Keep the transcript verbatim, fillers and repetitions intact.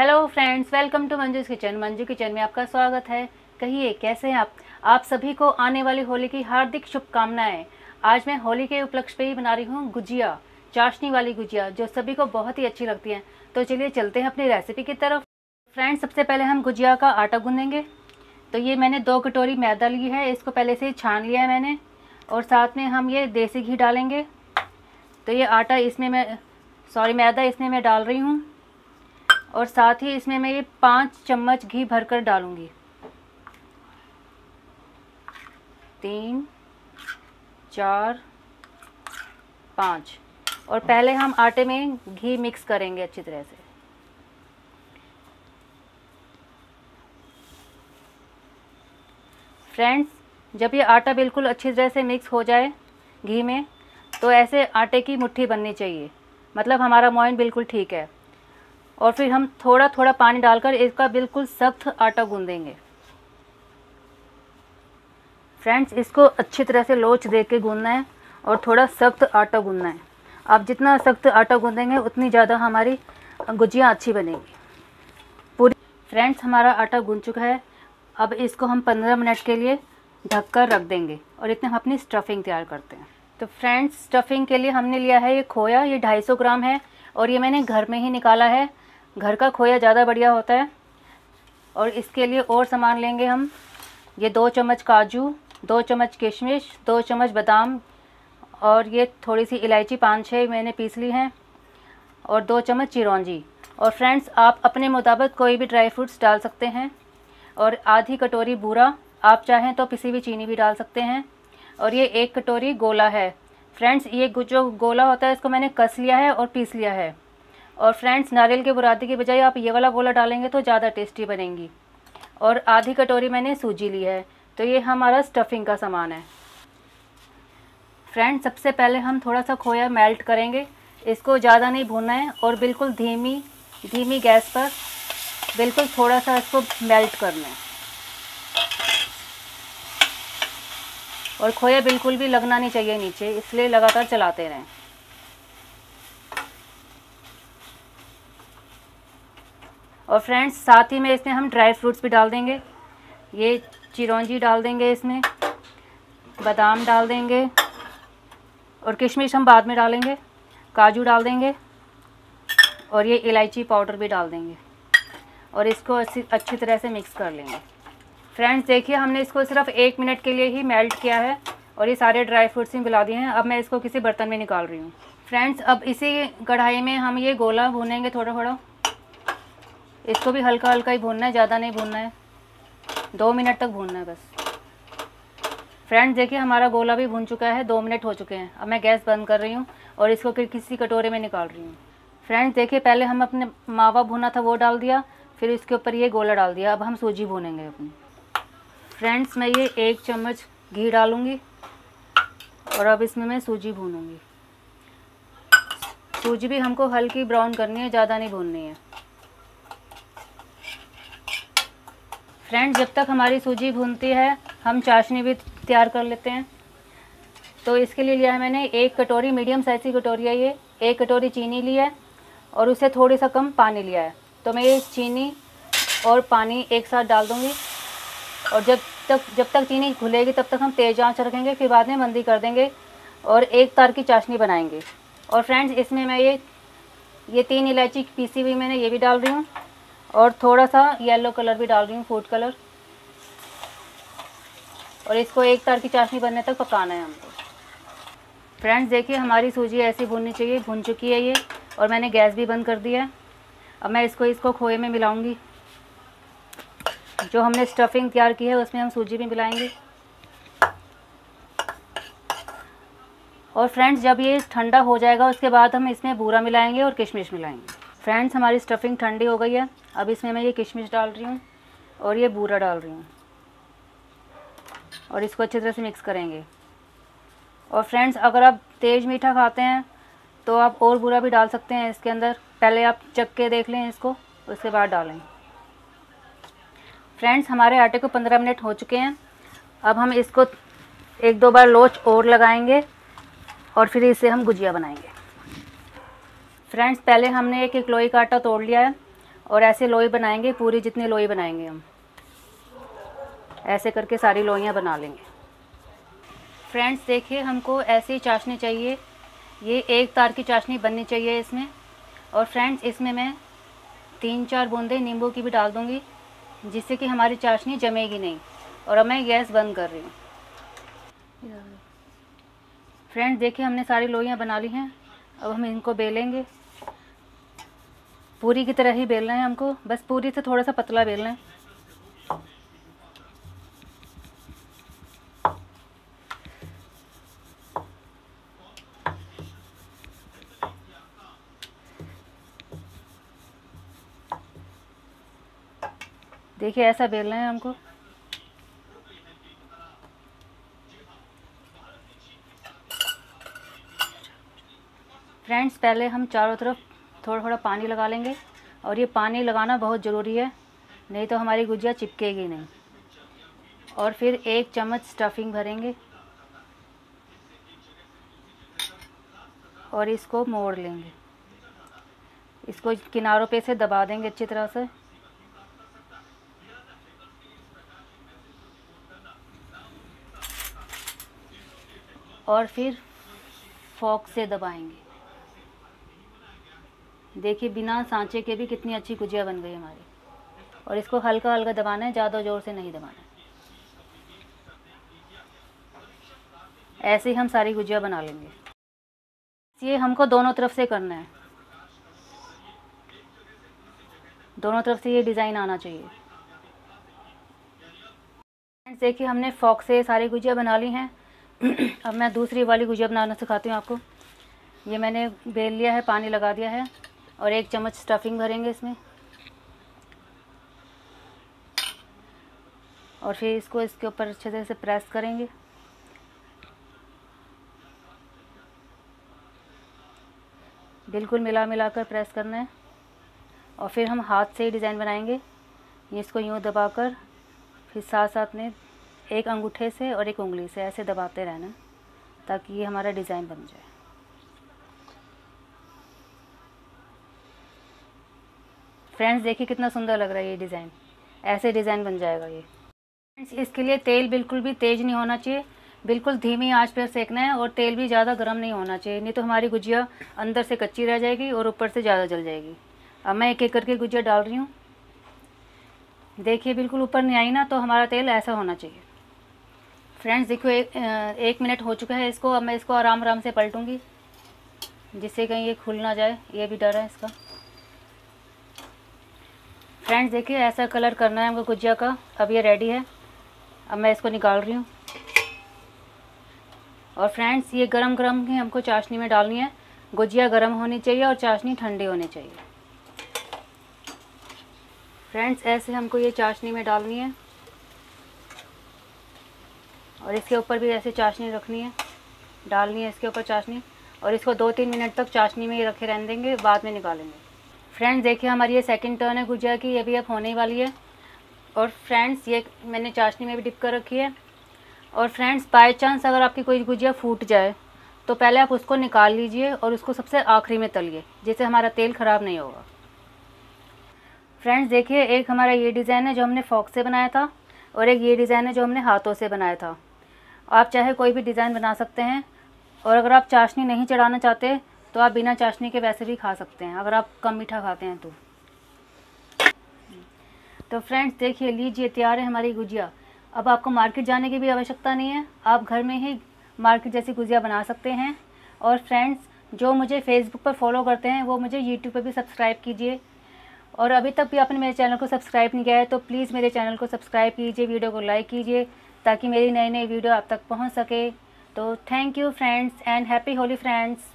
Hello friends, welcome to Manju's kitchen. Manju kitchen में आपका स्वागत है। कहिए कैसे हैं आप आप सभी को आने वाली होली की हार्दिक शुभकामनाएं। आज मैं होली के उपलक्ष्य पे ही बना रही हूँ गुजिया, चाशनी वाली गुजिया, जो सभी को बहुत ही अच्छी लगती है। तो चलिए चलते हैं अपनी रेसिपी की तरफ। फ्रेंड्स, सबसे पहले हम गुजिया का आटा गूँधेंगे। तो ये मैंने दो कटोरी मैदा ली है, इसको पहले से छान लिया है मैंने, और साथ में हम ये देसी घी डालेंगे। तो ये आटा इसमें मैं सॉरी मैदा इसमें मैं डाल रही हूँ, और साथ ही इसमें मैं ये पाँच चम्मच घी भरकर डालूँगी। तीन, चार, पाँच। और पहले हम आटे में घी मिक्स करेंगे अच्छी तरह से। फ्रेंड्स, जब ये आटा बिल्कुल अच्छी तरह से मिक्स हो जाए घी में, तो ऐसे आटे की मुट्ठी बननी चाहिए, मतलब हमारा मोयन बिल्कुल ठीक है। और फिर हम थोड़ा थोड़ा पानी डालकर इसका बिल्कुल सख्त आटा गूँधेंगे। फ्रेंड्स, इसको अच्छी तरह से लोच दे के गूँधना है और थोड़ा सख्त आटा गूँधना है। आप जितना सख्त आटा गूँधेंगे उतनी ज़्यादा हमारी गुजिया अच्छी बनेगी पूरी। फ्रेंड्स, हमारा आटा गूँध चुका है। अब इसको हम पंद्रह मिनट के लिए ढक कर रख देंगे, और इतने हम अपनी स्टफिंग तैयार करते हैं। तो फ्रेंड्स, स्टफिंग के लिए हमने लिया है ये खोया, ये ढाई सौ ग्राम है, और ये मैंने घर में ही निकाला है। घर का खोया ज़्यादा बढ़िया होता है। और इसके लिए और सामान लेंगे हम, ये दो चम्मच काजू, दो चम्मच किशमिश, दो चम्मच बादाम, और ये थोड़ी सी इलायची पाँच छः मैंने पीस ली हैं, और दो चम्मच चिरौंजी। और फ्रेंड्स, आप अपने मुताबिक कोई भी ड्राई फ्रूट्स डाल सकते हैं। और आधी कटोरी बूरा, आप चाहें तो पिसी हुई चीनी भी डाल सकते हैं। और ये एक कटोरी गोला है। फ्रेंड्स, ये जो गोला होता है इसको मैंने कस लिया है और पीस लिया है। और फ्रेंड्स, नारियल के बुरादी की बजाय आप ये वाला गोला डालेंगे तो ज़्यादा टेस्टी बनेंगी। और आधी कटोरी मैंने सूजी ली है। तो ये हमारा स्टफिंग का सामान है। फ्रेंड्स, सबसे पहले हम थोड़ा सा खोया मेल्ट करेंगे। इसको ज़्यादा नहीं भूनना है, और बिल्कुल धीमी धीमी गैस पर बिल्कुल थोड़ा सा इसको मेल्ट करना है। और खोया बिल्कुल भी लगना नहीं चाहिए नीचे, इसलिए लगातार चलाते रहें। और फ्रेंड्स, साथ ही में इसमें हम ड्राई फ्रूट्स भी डाल देंगे। ये चिरौंजी डाल देंगे, इसमें बादाम डाल देंगे, और किशमिश हम बाद में डालेंगे, काजू डाल देंगे, और ये इलायची पाउडर भी डाल देंगे। और इसको अच्छी अच्छी तरह से मिक्स कर लेंगे। फ्रेंड्स, देखिए हमने इसको सिर्फ एक मिनट के लिए ही मेल्ट किया है, और ये सारे ड्राई फ्रूट्स भी मिला दिए हैं। अब मैं इसको किसी बर्तन में निकाल रही हूँ। फ्रेंड्स, अब इसी कढ़ाई में हम ये गोला भूनेंगे थोड़ा थोड़ा। इसको भी हल्का हल्का ही भूनना है, ज़्यादा नहीं भूनना है। दो मिनट तक भूनना है बस। फ्रेंड्स, देखिए हमारा गोला भी भून चुका है, दो मिनट हो चुके हैं। अब मैं गैस बंद कर रही हूँ और इसको किसी कटोरे में निकाल रही हूँ। फ्रेंड्स, देखिए पहले हम अपने मावा भुना था वो डाल दिया, फिर इसके ऊपर ये गोला डाल दिया। अब हम सूजी भूनेंगे अपनी। फ्रेंड्स, मैं ये एक चम्मच घी डालूँगी, और अब इसमें मैं सूजी भूनूँगी। सूजी भी हमको हल्की ब्राउन करनी है, ज़्यादा नहीं भूननी है। फ्रेंड्स, जब तक हमारी सूजी भूनती है हम चाशनी भी तैयार कर लेते हैं। तो इसके लिए लिया है मैंने एक कटोरी, मीडियम साइज़ की कटोरी है ये, एक कटोरी चीनी ली है, और उससे थोड़ी सा कम पानी लिया है। तो मैं ये चीनी और पानी एक साथ डाल दूँगी, और जब तक जब तक चीनी घुलेगी तब तक हम तेज़ आंच रखेंगे, फिर बाद में मंदी कर देंगे और एक तार की चाशनी बनाएंगे। और फ्रेंड्स, इसमें मैं ये ये तीन इलायची पीसी हुई मैंने ये भी डाल रही हूँ, और थोड़ा सा येलो कलर भी डाल रही हूँ, फूड कलर। और इसको एक तार की चाशनी बनने तक पकाना है हमको। फ्रेंड्स, देखिए हमारी सूजी ऐसी भूननी चाहिए, भून चुकी है ये, और मैंने गैस भी बंद कर दिया है। अब मैं इसको इसको खोए में मिलाऊंगी। जो हमने स्टफिंग तैयार की है उसमें हम सूजी भी मिलाएंगे। और फ्रेंड्स, जब ये ठंडा हो जाएगा उसके बाद हम इसमें बूरा मिलाएंगे और किशमिश मिलाएंगे। फ्रेंड्स, हमारी स्टफिंग ठंडी हो गई है। अब इसमें मैं ये किशमिश डाल रही हूँ और ये बूरा डाल रही हूँ, और इसको अच्छी तरह से मिक्स करेंगे। और फ्रेंड्स, अगर आप तेज़ मीठा खाते हैं तो आप और बूरा भी डाल सकते हैं इसके अंदर। पहले आप चख के देख लें इसको, उसके बाद डालें। फ्रेंड्स, हमारे आटे को पंद्रह मिनट हो चुके हैं। अब हम इसको एक दो बार लोच और लगाएंगे, और फिर इसे हम गुजिया बनाएंगे। फ्रेंड्स, पहले हमने एक एक लोई का आटा तोड़ लिया है, और ऐसे लोई बनाएंगे, पूरी जितनी लोई बनाएंगे हम, ऐसे करके सारी लोइयाँ बना लेंगे। फ्रेंड्स देखिए, हमको ऐसी चाशनी चाहिए, ये एक तार की चाशनी बननी चाहिए इसमें। और फ्रेंड्स इसमें मैं तीन चार बूंदे नींबू की भी डाल दूँगी, जिससे कि हमारी चाशनी जमेगी नहीं। और अब मैं गैस बंद कर रही हूँ। फ्रेंड्स देखिए, हमने सारी लोइयाँ बना ली हैं। अब हम इनको बेलेंगे, पूरी की तरह ही बेलना है हमको, बस पूरी से थोड़ा सा पतला बेलना है। देखिए ऐसा बेलना है हमको। फ्रेंड्स पहले हम चारों तरफ थोड़ा थोड़ा पानी लगा लेंगे, और ये पानी लगाना बहुत ज़रूरी है, नहीं तो हमारी गुजिया चिपकेगी नहीं। और फिर एक चम्मच स्टफिंग भरेंगे और इसको मोड़ लेंगे, इसको किनारों पे से दबा देंगे अच्छी तरह से। और फिर फोक से दबाएंगे। देखिए बिना सांचे के भी कितनी अच्छी गुजिया बन गई हमारी। और इसको हल्का हल्का दबाना है, ज़्यादा ज़ोर से नहीं दबाना है। ऐसे ही हम सारी गुजिया बना लेंगे। ये हमको दोनों तरफ से करना है, दोनों तरफ से ये डिज़ाइन आना चाहिए। देखिए हमने फोक से सारी गुजिया बना ली हैं। अब मैं दूसरी वाली गुजिया बनाना सिखाती हूँ आपको। ये मैंने बेल लिया है, पानी लगा दिया है, और एक चम्मच स्टफिंग भरेंगे इसमें। और फिर इसको इसके ऊपर अच्छे तरह से प्रेस करेंगे। बिल्कुल मिला मिला कर प्रेस करना है। और फिर हम हाथ से ही डिज़ाइन बनाएंगे। ये इसको यूँ दबाकर, फिर साथ साथ में एक अंगूठे से और एक उंगली से ऐसे दबाते रहना, ताकि ये हमारा डिज़ाइन बन जाए। फ्रेंड्स देखिए कितना सुंदर लग रहा है ये डिज़ाइन, ऐसे डिज़ाइन बन जाएगा ये। फ्रेंड्स इसके लिए तेल बिल्कुल भी तेज़ नहीं होना चाहिए, बिल्कुल धीमी आंच पर सेकना है, और तेल भी ज़्यादा गर्म नहीं होना चाहिए, नहीं तो हमारी गुजिया अंदर से कच्ची रह जाएगी और ऊपर से ज़्यादा जल जाएगी। अब मैं एक एक करके गुजिया डाल रही हूँ। देखिए बिल्कुल ऊपर नहीं आई ना, तो हमारा तेल ऐसा होना चाहिए। फ्रेंड्स देखो एक, एक मिनट हो चुका है इसको। अब मैं इसको आराम आराम से पलटूँगी, जिससे कहीं ये खुल ना जाए, ये भी डर है इसका। फ्रेंड्स देखिए ऐसा कलर करना है हमको गुजिया का। अब ये रेडी है, अब मैं इसको निकाल रही हूँ। और फ्रेंड्स ये गरम गरम ही हमको चाशनी में डालनी है। गुजिया गरम होनी चाहिए और चाशनी ठंडी होनी चाहिए। फ्रेंड्स ऐसे हमको ये चाशनी में डालनी है, और इसके ऊपर भी ऐसे चाशनी रखनी है, डालनी है इसके ऊपर चाशनी। और इसको दो तीन मिनट तक चाशनी में ही रखे रहने देंगे, बाद में निकालेंगे। फ्रेंड्स देखिए हमारी ये सेकंड टर्न है गुजिया की, ये भी अब होने वाली है। और फ्रेंड्स ये मैंने चाशनी में भी डिप कर रखी है। और फ्रेंड्स बाय चांस अगर आपकी कोई गुजिया फूट जाए, तो पहले आप उसको निकाल लीजिए और उसको सबसे आखिरी में तलिए, जिससे हमारा तेल ख़राब नहीं होगा। फ्रेंड्स देखिए एक हमारा ये डिज़ाइन है जो हमने फोक से बनाया था, और एक ये डिज़ाइन है जो हमने हाथों से बनाया था। आप चाहे कोई भी डिज़ाइन बना सकते हैं। और अगर आप चाशनी नहीं चढ़ाना चाहते, तो आप बिना चाशनी के वैसे भी खा सकते हैं, अगर आप कम मीठा खाते हैं तो। तो फ्रेंड्स देखिए लीजिए तैयार है हमारी गुजिया। अब आपको मार्केट जाने की भी आवश्यकता नहीं है, आप घर में ही मार्केट जैसी गुजिया बना सकते हैं। और फ्रेंड्स जो मुझे फेसबुक पर फॉलो करते हैं, वो मुझे यूट्यूब पर भी सब्सक्राइब कीजिए। और अभी तक भी आपने मेरे चैनल को सब्सक्राइब नहीं किया है, तो प्लीज़ मेरे चैनल को सब्सक्राइब कीजिए, वीडियो को लाइक कीजिए, ताकि मेरी नई नई वीडियो आप तक पहुंच सके। तो thank you friends, and happy Holi friends.